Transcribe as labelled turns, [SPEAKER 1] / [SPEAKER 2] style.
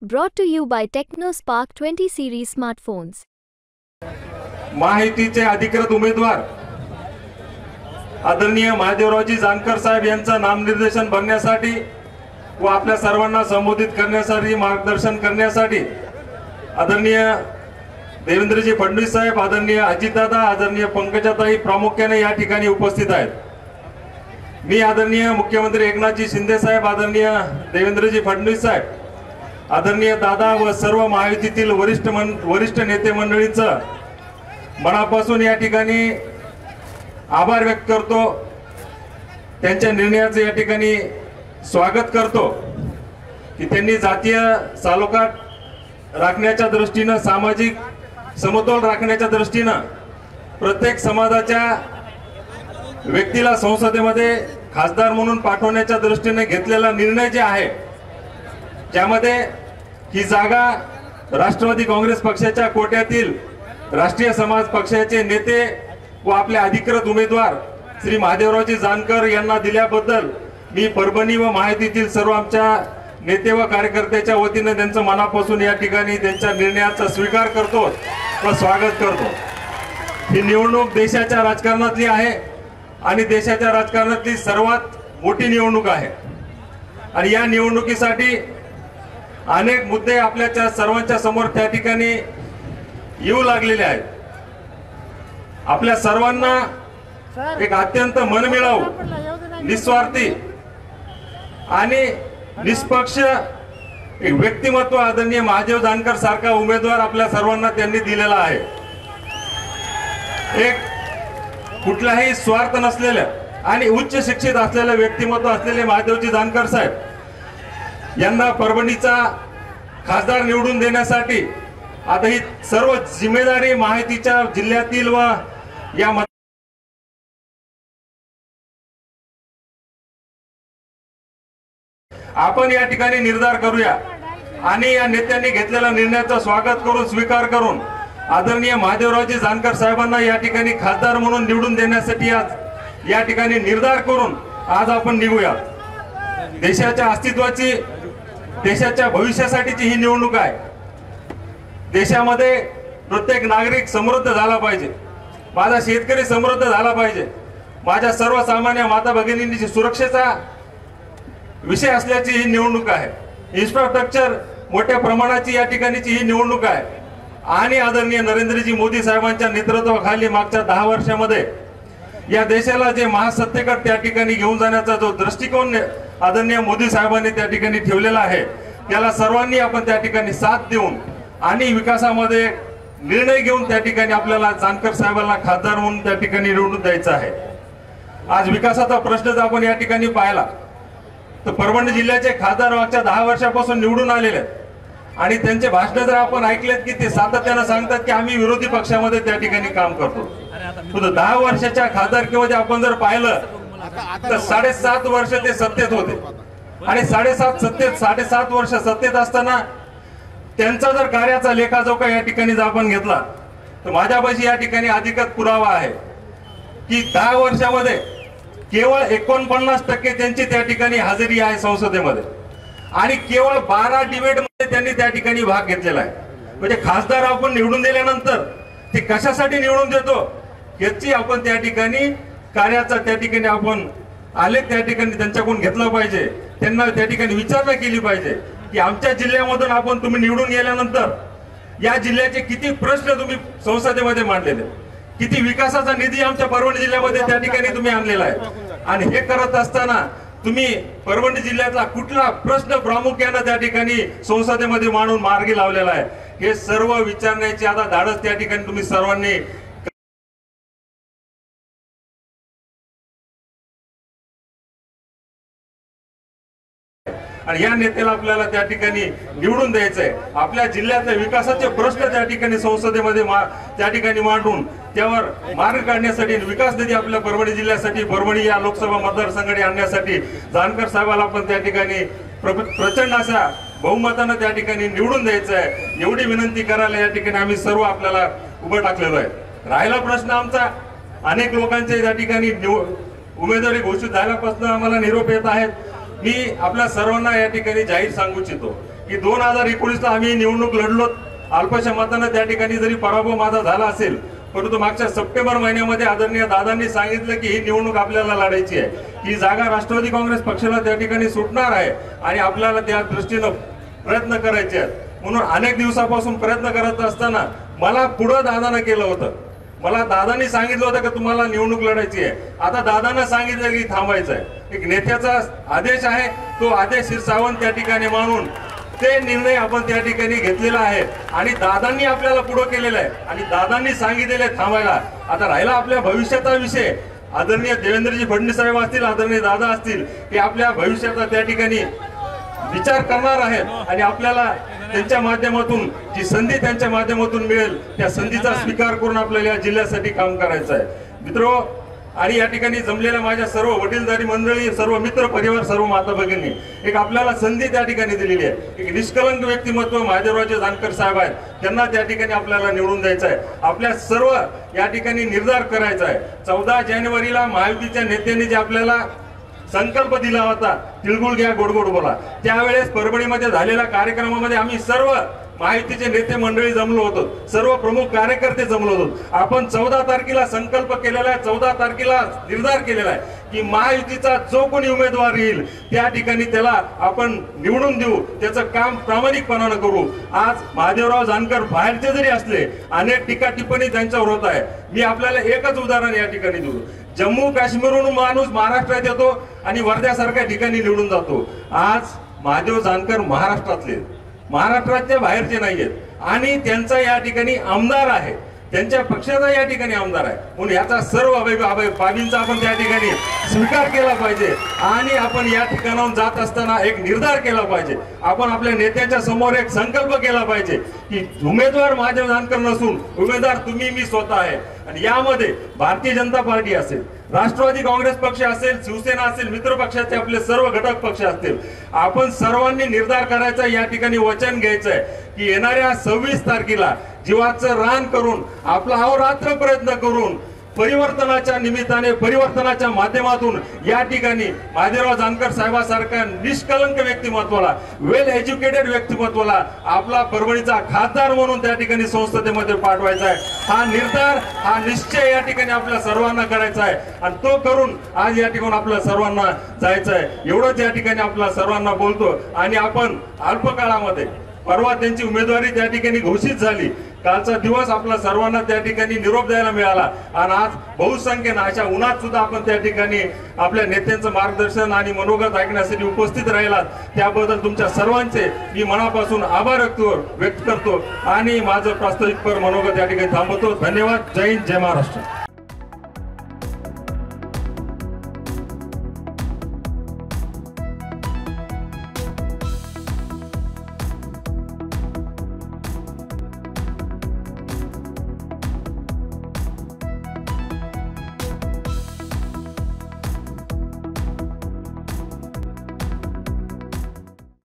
[SPEAKER 1] Brought to you by TechnoSpark 20 series smartphones.
[SPEAKER 2] माहितीचे अधिकृत उमेदवार आदरणीय महादेवरावजी जानकर साहेब यांचं नामनिर्देशन भरण्यासाठी व आपल्या सर्वांना संबोधित करण्यासाठी मार्गदर्शन करण्यासाठी आदरणीय देवेंद्रजी फडणवीस साहेब, आदरणीय अजितदादा, आदरणीय पंकजाताई प्रामुख्याने या ठिकाणी उपस्थित आहेत। मी आदरणीय मुख्यमंत्री एकनाथजी शिंदे साहेब, आदरणीय देवेंद्रजी फडणवीस साहेब, आदरणीय दादा व सर्व महायुतीतील वरिष्ठ नेते मंडळींचं मनापासून या ठिकाणी आभार व्यक्त करतो। त्यांच्या निर्णयाचं या ठिकाणी स्वागत करतो की त्यांनी जातीय सालोखाट राखण्याच्या दृष्टीने, सामाजिक समतोल राखण्याच्या दृष्टीने प्रत्येक समाजाच्या व्यक्तीला संसदेमध्ये खासदार म्हणून पाठवण्याच्या दृष्टीने घेतलेला निर्णय जे आहे, ज्यामध्ये ही जागा राष्ट्रवादी काँग्रेस पक्षाच्या कोट्यातील राष्ट्रीय समाज पक्षाचे नेते व आपले अधिकृत उमेदवार श्री महादेवरावजी जानकर यांना दिल्याबद्दल मी परभणी व महायुतीतील सर्व आमच्या नेते व कार्यकर्त्याच्या वतीने त्यांचं मनापासून या ठिकाणी त्यांच्या निर्णयाचा स्वीकार करतो व स्वागत करतो। ही निवडणूक देशाच्या राजकारणातली आहे आणि देशाच्या राजकारणातली सर्वात मोठी निवडणूक आहे आणि या निवडणुकीसाठी अनेक मुद्दे आपल्या सर्वांच्या समोर त्या ठिकाणी येऊ लागलेले आहेत। आपल्या सर्वांना एक अत्यंत मनमिळावू, निस्वार्थी आणि निष्पक्ष एक व्यक्तिमत्व आदरणीय महादेव जानकर सारखा उमेदवार आपल्या सर्वांना त्यांनी दिलेला आहे। एक कुठलाही स्वार्थ नसलेल्या आणि उच्च शिक्षित असलेले व्यक्तिमत्व असलेले महादेवजी जानकर साहेब यांना परभणीचा खासदार निवडून देण्यासाठी आता ही सर्व जिम्मेदारी माहितीच्या जिल्ह्यातील व या आपण या ठिकाणी निर्धार करूया आणि या नेत्यांनी घेतलेल्या निर्णयाचं स्वागत करून, स्वीकार करून आदरणीय महादेवरावजी जानकर साहेबांना या ठिकाणी खासदार म्हणून निवडून देण्यासाठी आज या ठिकाणी निर्धार करून आज आपण निघूया। देशाच्या अस्तित्वाची, देशाच्या भविष्यासाठीची ही निवडणूक आहे। देशामध्ये प्रत्येक नागरिक समृद्ध झाला पाहिजे, माझा शेतकरी समृद्ध झाला पाहिजे, माझ्या सर्वसामान्य माता भगिनींची सुरक्षेचा विषय असल्याची ही निवडणूक आहे। इन्फ्रास्ट्रक्चर मोठ्या प्रमाणाची या ठिकाणीची ही निवडणूक आहे आणि आदरणीय नरेंद्रजी मोदी साहेबांच्या नेतृत्वाखाली मागच्या 10 वर्षामध्ये या देशाला जे महासत्तेकडे त्या ठिकाणी घेऊन जाण्याचा जो दृष्टिकोन आदरणीय मोदी साहेबांनी त्या ठिकाणी ठेवलेला आहे, त्याला सर्वांनी आपण त्या ठिकाणी साथ देऊन आणि विकासामध्ये निर्णय घेऊन त्या ठिकाणी आपल्याला जानकर साहेबांना खासदार म्हणून त्या ठिकाणी निवडून द्यायचं आहे। आज विकासाचा प्रश्न जर आपण या ठिकाणी पाहिला तर परभणी जिल्ह्याचे खासदार मागच्या 10 वर्षापासून निवडून आलेले आहेत आणि त्यांचे भाषण जर आपण ऐकलेत की ते सातत्याने सांगतात की आम्ही विरोधी पक्षामध्ये त्या ठिकाणी काम करतो। 10 वर्षाच्या खासदारकीमध्ये आपण जर पाहिलं तर 7.5 वर्ष ते सत्तेत होते आणि 7.5 वर्ष सत्तेत असताना त्यांचा जर कार्याचा लेखाजोखा या ठिकाणी जर आपण घेतला तर माझ्यापाशी या ठिकाणी अधिकृत पुरावा आहे की 10 वर्षामध्ये केवळ 49% त्यांची त्या ठिकाणी हजेरी आहे संसदेमध्ये आणि केवळ 12 डिबेटमध्ये त्यांनी त्या ठिकाणी भाग घेतलेला आहे। म्हणजे खासदार आपण निवडून दिल्यानंतर ते कशासाठी निवडून देतो याची आपण त्या ठिकाणी कार्याचा त्या ठिकाणी आपण आलेख त्या ठिकाणी त्यांच्याकडून घेतला पाहिजे, त्यांना त्या ठिकाणी विचारणा केली पाहिजे की आमच्या जिल्ह्यामधून आपण तुम्ही निवडून गेल्यानंतर या जिल्ह्याचे किती प्रश्न तुम्ही संसदेमध्ये मांडलेले, किती विकासाचा निधी आमच्या परभणी जिल्ह्यामध्ये त्या ठिकाणी तुम्ही आणलेला आहे आणि हे करत असताना तुम्ही परभणी जिल्ह्यातला कुठला प्रश्न प्रामुख्याने त्या ठिकाणी संसदेमध्ये मांडून मार्गी लावलेला आहे, हे सर्व विचारण्याची आता धाडस त्या ठिकाणी तुम्ही सर्वांनी आणि या नेत्याला आपल्याला त्या ठिकाणी निवडून द्यायचंय। आपल्या जिल्ह्यातल्या विकासाचे प्रश्न त्या ठिकाणी संसदेमध्ये त्या ठिकाणी मांडून त्यावर मार्ग काढण्यासाठी, विकास निधी आपल्या परभणी जिल्ह्यासाठी, परभणी या लोकसभा मतदारसंघाने आणण्यासाठी जानकर साहेबांना आपण त्या ठिकाणी प्रचंड अशा बहुमताने त्या ठिकाणी निवडून द्यायचं आहे, एवढी विनंती करायला या ठिकाणी आम्ही सर्व आपल्याला उभं टाकलेलो आहे। राहिला प्रश्न आमचा, अनेक लोकांचे त्या ठिकाणी उमेदवारी घोषित झाल्यापासून आम्हाला निरोप येत आहेत। मी आपल्या सर्वांना या ठिकाणी जाहीर सांगू इच्छितो की 2019ला आम्ही निवडणूक लढलो, अल्पशा मतानं त्या ठिकाणी जरी पराभव माझा झाला असेल, परंतु मागच्या सप्टेंबर महिन्यामध्ये आदरणीय दादांनी सांगितलं की ही निवडणूक आपल्याला लढायची आहे, ही जागा राष्ट्रवादी काँग्रेस पक्षाला त्या ठिकाणी सुटणार आहे आणि आपल्याला त्या दृष्टीनं प्रयत्न करायचे आहेत. म्हणून अनेक दिवसापासून प्रयत्न करत असताना मला पुढं दादानं केलं होतं. मला दादांनी सांगितलं होतं की तुम्हाला निवडणूक लढायची आहे. आता दादांना सांगितलं की थांबायचं आहे. एक नेत्याचा आदेश आहे, तो आदेश शिरसावंत त्या ठिकाणी मानून ते निर्णय आपण त्या ठिकाणी घेतलेला आहे आणि दादांनी आपल्याला पुढे केलेला आहे आणि दादांनी सांगितलेले थांबायला. आता राहिला आपल्या भविष्याचा विषय. आदरणीय देवेंद्रजी फडणवीस साहेब असतील, आदरणीय दादा असतील, हे आपल्या भविष्याचा त्या ठिकाणी विचार करणार आहेत आणि आपल्याला त्यांच्या माध्यमातून जी संधी त्यांच्या माध्यमातून मिळेल त्या संधीचा स्वीकार करून आपल्याला या जिल्ह्यासाठी काम करायचं आहे. मित्रो, आणि या ठिकाणी जमलेल्या माझ्या सर्व वडीलधारी मंडळी, सर्व मित्र परिवार, सर्व माता भगिनी, एक आपल्याला संधी त्या ठिकाणी दिलेली आहे. एक निष्कलंक व्यक्तिमत्व महादेवराजे जानकर साहेब आहेत, त्यांना त्या ठिकाणी आपल्याला निवडून द्यायचं आहे. आपल्या सर्व या ठिकाणी निर्धार करायचा आहे. 14 जानेवारीला महायुतीच्या नेत्यांनी जे आपल्याला संकल्प दिला होता, तिळगुळ घ्या गोड गोड बोला, त्यावेळेस परभणीमध्ये झालेल्या कार्यक्रमामध्ये आम्ही सर्व महायुतीचे नेते मंडळी जमलो होतो, सर्व प्रमुख कार्यकर्ते जमलो होतो. आपण 14 तारखेला संकल्प केलेला आहे, 14 तारखेला निर्धार केलेला आहे की महायुतीचा जो कोणी उमेदवार येईल त्या ठिकाणी त्याला आपण निवडून देऊ, त्याचं काम प्रामाणिकपणानं करू. आज महादेवराव जानकर बाहेरचे जरी असले, अनेक टीका टिप्पणी त्यांच्यावर होत आहे. मी आपल्याला एकच उदाहरण या ठिकाणी देऊ. जम्मू काश्मीरहून माणूस महाराष्ट्रात येतो आणि वर्ध्यासारख्या ठिकाणी निवडून जातो. आज महादेव जानकर महाराष्ट्राच्या बाहेरचे नाहीयेत आणि त्यांचा या ठिकाणी आमदार आहे, त्यांच्या पक्षाचा या ठिकाणी आमदार आहे. म्हणून याचा सर्व बाबींचा आपण त्या ठिकाणी स्वीकार केला पाहिजे आणि आपण या ठिकाणाहून जात असताना एक निर्धार केला पाहिजे. आपण आपल्या नेत्याच्या समोर एक संकल्प केला पाहिजे की उमेदवार महादेव जानकर नसून उमेदवार तुम्ही, मी स्वतः आहे. आणि यामध्ये भारतीय जनता पार्टी असेल, राष्ट्रवादी काँग्रेस पक्ष असेल, शिवसेना असेल, मित्र पक्षाचे आपले सर्व घटक पक्ष असतील, आपण सर्वांनी निर्धार करायचा, या ठिकाणी वचन घ्यायचं आहे की येणाऱ्या 26 तारखेला जीवाचं रान करून, आपला अहोरात्र प्रयत्न करून, परिवर्तनाच्या निमित्ताने, परिवर्तनाच्या माध्यमातून या ठिकाणी महादेवराव जानकर साहेबांसारख्या निष्कलंक व्यक्तिमत्वाला, वेल एज्युकेटेड व्यक्तिमत्वाला आपला परभणीचा खासदार म्हणून त्या ठिकाणी संसदेमध्ये पाठवायचा आहे. हा निर्धार, हा निश्चय या ठिकाणी आपल्या सर्वांना करायचा आहे आणि तो करून आज या ठिकाणी आपल्या सर्वांना जायचं आहे. एवढंच या ठिकाणी आपल्या सर्वांना बोलतो आणि आपण अल्पकाळामध्ये, परवा त्यांची उमेदवारी त्या ठिकाणी घोषित झाली, कालचा दिवस आपला सर्वांना त्या ठिकाणी निरोप द्यायला मिळाला आणि आज बहुसंख्येनं अशा उन्हात सुद्धा आपण त्या ठिकाणी आपल्या नेत्यांचं मार्गदर्शन आणि मनोगत ऐकण्यासाठी उपस्थित राहिलात, त्याबद्दल तुमच्या सर्वांचे मी मनापासून आभार व्यक्त करतो आणि माझं प्रास्ताविक मनोगत या ठिकाणी थांबवतो. धन्यवाद. जय हिंद, जय महाराष्ट्र.